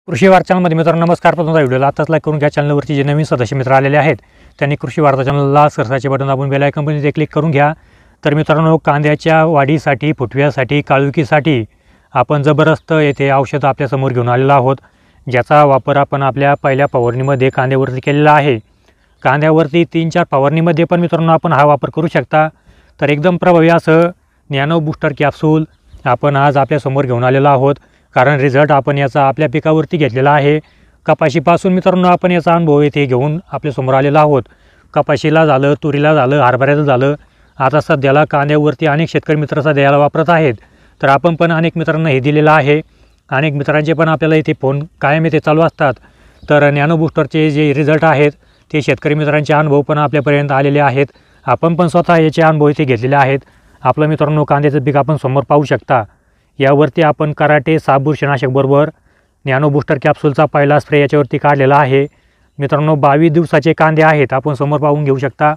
कृषी वार्ता चॅनलमध्ये मित्रांनो नमस्कार. तुमचा व्हिडिओला आताच लाईक करून घ्या. चॅनलवरती जे नवीन सदस्य मित्र आलेले आहेत त्यांनी कृषी वार्ता चॅनलला सबस्क्राइबचे बटन दाबून बेल आयकॉनमध्ये क्लिक करून घ्या. तर मित्रांनो, कांद्याच्या वाढीसाठी, फुटव्यासाठी, काळुकीसाठी आपण जबरदस्त येथे औषध आपल्यासमोर घेऊन आलेलो आहोत, ज्याचा वापर आपण आपल्या पहिल्या फवारणीमध्ये कांद्यावरती केलेला आहे. कांद्यावरती 3-4 फवारणीमध्ये पण मित्रांनो आपण हा वापर करू शकता. तर एकदम प्रभावी असं नॅनो बूस्टर कॅप्सूल आपण आज आपल्यासमोर घेऊन आलेलो आहोत, कारण रिझल्ट आपण याचा आपल्या पिकावरती घेतलेला आहे. कपाशीपासून मित्रांनो आपण याचा अनुभव येथे घेऊन आपल्यासमोर आलेला आहोत. कपाशीला झालं, तुरीला झालं, हरभऱ्याला झालं, आता सध्याला कांद्यावरती अनेक शेतकरी मित्र सध्या याला वापरत आहेत. तर आपण पण अनेक मित्रांना हे दिलेलं आहे. अनेक मित्रांचे पण आपल्याला इथे फोन कायम येथे चालू असतात. तर नॅनो बूस्टरचे जे रिझल्ट आहेत ते शेतकरी मित्रांचे अनुभव पण आपल्यापर्यंत आलेले आहेत. आपण पण स्वतः याचे अनुभव इथे घेतलेले आहेत. आपलं मित्रांनो कांद्याचं पीक आपण समोर पाहू शकता. यावरती आपण कराटे बुरशीनाशक बरोबर नॅनो बूस्टर कॅप्सूलचा पहिला स्प्रे याच्यावरती काढलेला आहे. मित्रांनो 22 दिवसाचे कांदे आहेत, आपण समोर पाहून घेऊ शकता.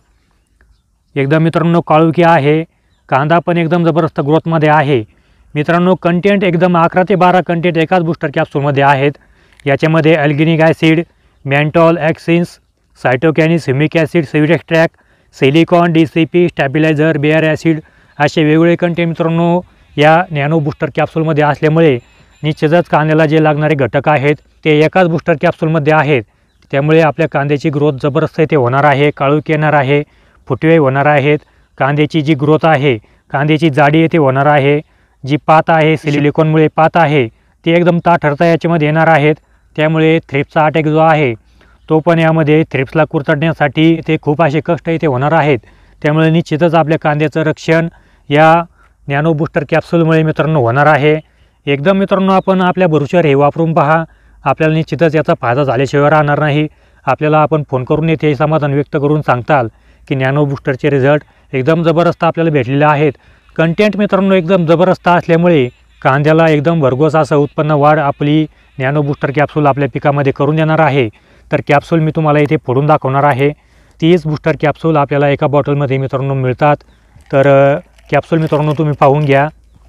एकदम मित्रांनो काळुकी आहे. कांदा पण एकदम जबरदस्त ग्रोथमध्ये आहे. मित्रांनो कंटेंट एकदम 11 ते 12 कंटेंट एकाच बूस्टर कॅप्सूलमध्ये आहेत. याच्यामध्ये alginic acid, mannitol, auxins, cytokinins, humic acid, seaweed extract, silicon, DCP, stabiliser, बेअर ॲसिड असे वेगवेगळे कंटेंट मित्रांनो या नॅनो बूस्टर कॅप्सूलमध्ये असल्यामुळे निश्चितच कांद्याला जे लागणारे घटक आहेत ते एकाच बूस्टर कॅप्सूलमध्ये आहेत. त्यामुळे आपल्या कांद्याची ग्रोथ जबरदस्त इथे होणार आहे. काळुकी येणार आहे, फुटवे होणार आहेत. कांद्याची जी ग्रोथ आहे, कांद्याची जाडी येथे होणार आहे. जी पात आहे, सिलिकॉनमुळे पात आहे ती एकदम ताठरता याच्यामध्ये येणार आहेत. त्यामुळे थ्रिप्सचा अटॅक जो आहे तो पण यामध्ये थ्रिप्सला कुरतडण्यासाठी ते खूप असे कष्ट इथे होणार आहेत. त्यामुळे निश्चितच आपल्या कांद्याचं रक्षण या नॅनो बूस्टर कॅप्सूलमुळे मित्रांनो होणार आहे. एकदम मित्रांनो आपण आपल्या भरोश्यावर हे वापरून पहा. आपल्याला निश्चितच याचा फायदा झाल्याशिवाय राहणार नाही. आपल्याला आपण फोन करून येथे समाधान व्यक्त करून सांगताल की नॅनो बूस्टरचे रिझल्ट एकदम जबरदस्त आपल्याला भेटलेले आहेत. कंटेंट मित्रांनो एकदम जबरदस्त असल्यामुळे कांद्याला एकदम भरघोस असं उत्पन्न वाढ आपली नॅनो बूस्टर कॅप्सूल आपल्या पिकामध्ये करून देणार आहे. तर कॅप्सूल मी तुम्हाला इथे फोडून दाखवणार आहे. 30 बूस्टर कॅप्सूल आपल्याला एका बॉटलमध्ये मित्रांनो मिळतात. तर कॅप्सूल मित्रांनो तुम्ही पाहून घ्या.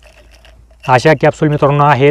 अशा कॅप्सूल मित्रांनो आहेत,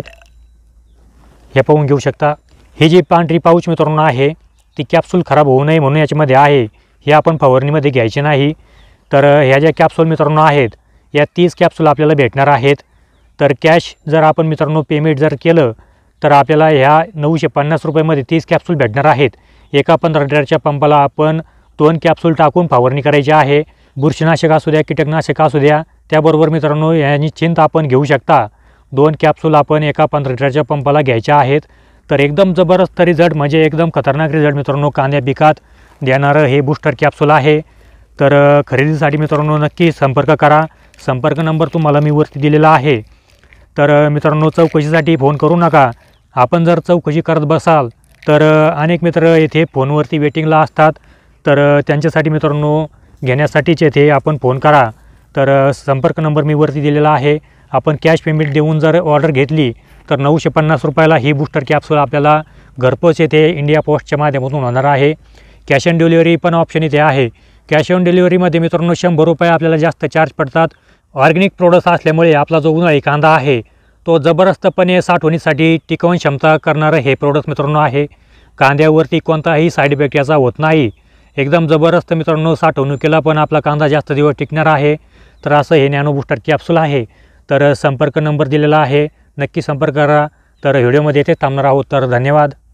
हे पाहून घेऊ शकता. ही जी पांढरी पाऊच मित्रांनो आहे ती कॅप्सूल खराब होऊ नये म्हणून याच्यामध्ये आहे. हे आपण फवारणीमध्ये घ्यायचे नाही. तर ह्या ज्या कॅप्सूल मित्रांनो आहेत या 30 कॅप्सूल आपल्याला भेटणार आहेत. तर कॅश जर आपण मित्रांनो पेमेंट जर केलं तर आपल्याला ह्या 950 रुपयामध्ये 30 कॅप्सूल भेटणार आहेत. एका 15 लिटरच्या पंपाला आपण 2 कॅप्सूल टाकून फवारणी करायची आहे. बुरशीनाशक असू द्या, कीटकनाशक असू द्या, त्याबरोबर मित्रांनो याची चिंत आपण घेऊ शकता. 2 कॅप्सूल आपण एका 15 लिटरच्या पंपाला घ्यायच्या आहेत. तर एकदम जबरदस्त रिझल्ट म्हणजे एकदम खतरनाक रिझल्ट मित्रांनो कांद्या पिकात देणारं हे बूस्टर कॅप्सूल आहे. तर खरेदीसाठी मित्रांनो नक्की संपर्क करा. संपर्क नंबर तुम्हाला मी वरती दिलेला आहे. तर मित्रांनो चौकशीसाठी फोन करू नका. आपण जर चौकशी करत बसाल तर अनेक मित्र येथे फोनवरती वेटिंगला असतात. तर त्यांच्यासाठी मित्रांनो घेण्यासाठीच येथे आपण फोन करा. तर संपर्क नंबर मी वरती दिलेला आहे. आपण कॅश पेमेंट देऊन जर ऑर्डर घेतली तर 950 रुपयाला ही बूस्टर कॅप्सूल आपल्याला घरपोच येथे इंडिया पोस्टच्या माध्यमातून होणार आहे. कॅश ऑन डिलिव्हरी पण ऑप्शन इथे आहे. कॅश ऑन डिलिव्हरीमध्ये मित्रांनो 100 रुपये आपल्याला जास्त चार्ज पडतात. ऑर्गॅनिक प्रोडक्ट्स असल्यामुळे आपला जो उन्हाळी कांदा आहे तो जबरदस्तपणे साठवणीसाठी टिकवण क्षमता करणारं हे प्रोडक्ट मित्रांनो आहे. कांद्यावरती कोणताही साईड इफेक्ट याचा होत नाही. एकदम जबरदस्त मित्रांनो साठवणुकीला पण आपला कांदा जास्त दिवस टिकणार आहे. तर असं हे नॅनो बूस्टर कॅप्सूल आहे. तर संपर्क नंबर दिलेला आहे, नक्की संपर्क करा. तर व्हिडिओमध्ये येथे थांबणार आहोत. तर धन्यवाद.